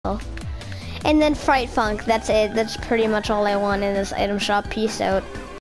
And then Fright Funk, that's it. That's pretty much all I want in this item shop. Peace out.